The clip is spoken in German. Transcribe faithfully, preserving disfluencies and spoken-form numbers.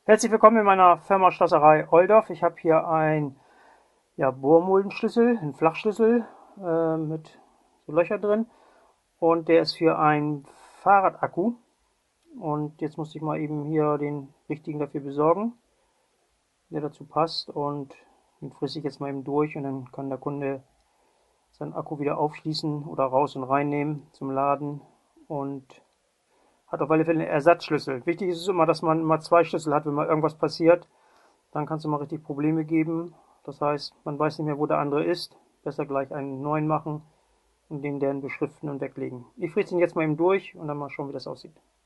Herzlich willkommen in meiner Firma Schlosserei Oldorf. Ich habe hier einen ja, Bohrmuldenschlüssel, einen Flachschlüssel äh, mit so Löcher drin, und der ist für einen Fahrradakku. Und jetzt musste ich mal eben hier den richtigen dafür besorgen, der dazu passt, und den frisst ich jetzt mal eben durch, und dann kann der Kunde seinen Akku wieder aufschließen oder raus und reinnehmen zum Laden und hat auf alle Fälle einen Ersatzschlüssel. Wichtig ist es immer, dass man mal zwei Schlüssel hat, wenn mal irgendwas passiert. Dann kann es immer richtig Probleme geben. Das heißt, man weiß nicht mehr, wo der andere ist. Besser gleich einen neuen machen und den dann beschriften und weglegen. Ich fräse den jetzt mal eben durch und dann mal schauen, wie das aussieht.